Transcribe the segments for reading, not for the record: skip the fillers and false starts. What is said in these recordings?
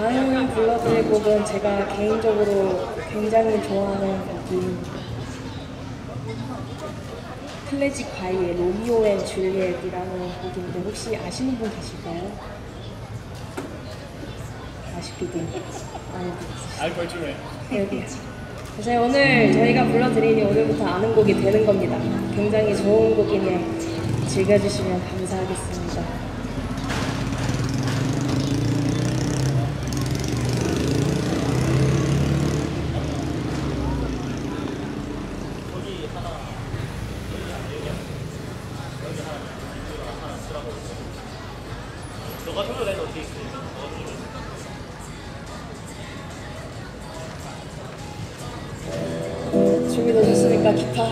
다음 불러드릴 곡은 제가 개인적으로 굉장히 좋아하는 곡인 클래식 과이의 로미오 앤 줄리엣이라는 곡인데 혹시 아시는 분 계실까요? 아쉽게도 알걸 좀 해. 여기. 그래서 오늘 저희가 불러드리니 오늘부터 아는 곡이 되는 겁니다. 굉장히 좋은 곡이니 즐겨주시면 감사하겠습니다. 너가 틀어내 어떻게 있어? 준비되셨습니까? 기타.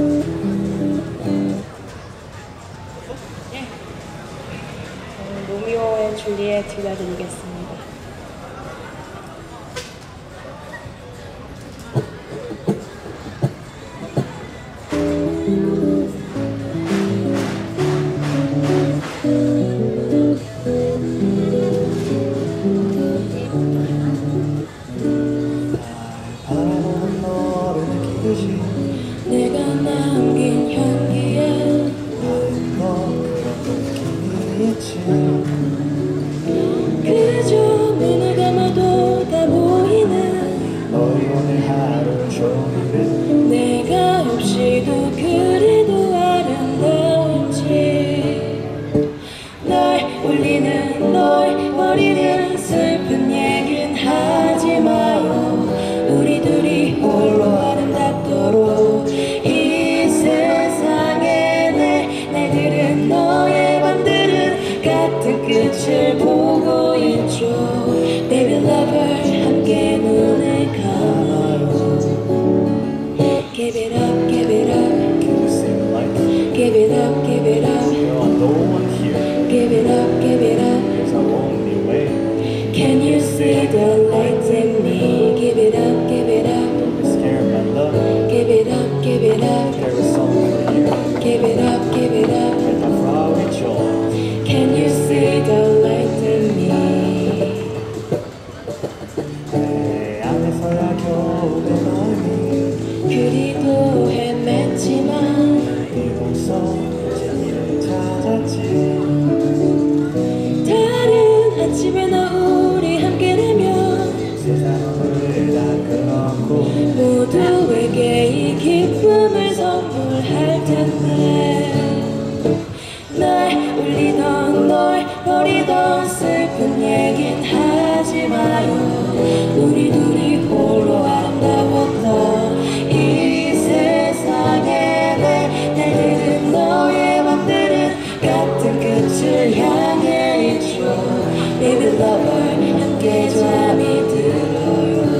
예. 로미오 앤 줄리엣 들려드리겠습니다. 내가 남긴 향기에 그저 눈을 감아도 다 보이는 너희 오늘 하루 종일은 내가 없이도 그래도 아름다운지 널 울리는 널 버리는 슬픈 얘긴 하지 마요 우리 둘이 홀로 아름답도록 이 세상에 내 날들은 너의 밤들은 같은 끝을 보고 있죠 Baby lover 함께 눈을 감아요 Give it up, give it up Can you sing like Give it up, give it up You are no one here Give it up, give it up There's a lonely way Can you see the light in me? Give it up, give it up Don't be scared my love Give it up, give it up There is something for you Give it up, give it up Let the flower rejoice Can you see the light in me? 내 안에서야 겨우 내 마음이 그리도 헤맸지만 비로소 진리를 찾았지 다른 아침에 나 우리 함께라면 세상을 다 끊었고 모두에게 이 기쁨을 선물할 텐데 날 울리던 널 버리던 슬픈 얘긴 하지 마요 우리 둘이 홀로 아름다웠던 이 세상에 내 날들은 너의 밤들은 같은 끝을 향해 있죠 Baby lover 함께 잠이 들어요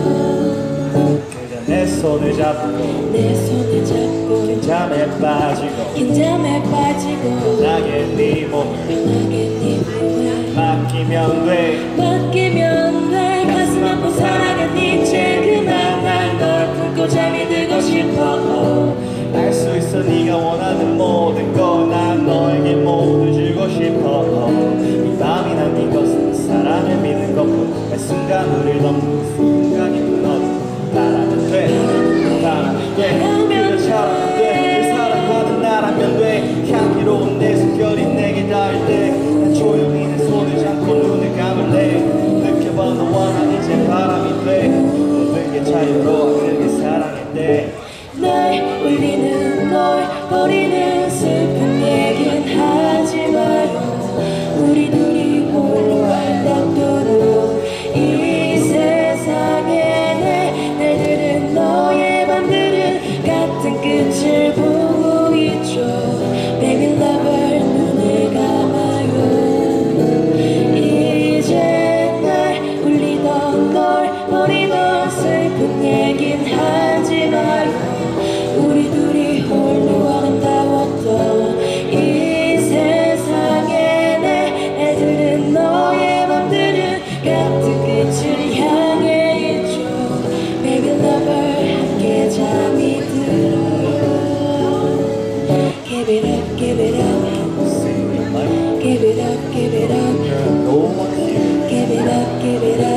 그저 내 손을 잡고 내 손을 잡고 긴장에 빠지고 긴장에 빠지고 나게 네 몸을 편하게 네 몸을 맡기면 돼 맡기면 돼 가슴 아픈 사랑은 이제 그만 날 널 품고 잠이 들고 싶어 알 수 있어 네가 원하는 모든 걸 난 너에게 모두 주고 싶어 이 밤이 남긴 것은 사랑을 믿는 것뿐 매 순간 우릴 넘는 순간이 끊어도 나라면 돼 나라면 돼 그녀처럼 돼늘 사랑하는 나라면 돼 향기로운 내 숨결이 내게 닿을 때난 조용히 내 손을 잡고 눈을 감을래 느껴봐 너와 난 이제 바람이 돼 모든 게 자유로워 그게 사랑인데 날 울리는 널 버리는 슬픈 얘긴 하지 마요 우리 둘이 홀로 아름답도록 이 세상에 내 날들은 너의 밤들은 같은 끝을 보고 있죠 Baby lover 눈을 감아요 이제 날 울리던 널 버리던 슬픈 얘긴 하지 마요 우리 둘이 홀로 아름다웠던 이 세상에 내 애들은 너의 맘들은 같은 끝을 향해 있죠 Baby lover 함께 잠이 들어요 Give it up, give it up Give it up, give it up no one here Give it up, give it up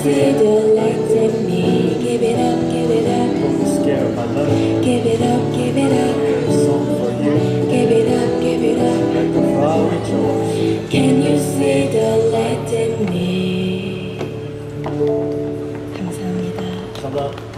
see the light in me? Give it up, give it up, Don't be scared of my love. give it up, give it up, A song for you. give it up, give it up. Let the fire rejoice. Can you see the light in me? 감사합니다. 감사합니다.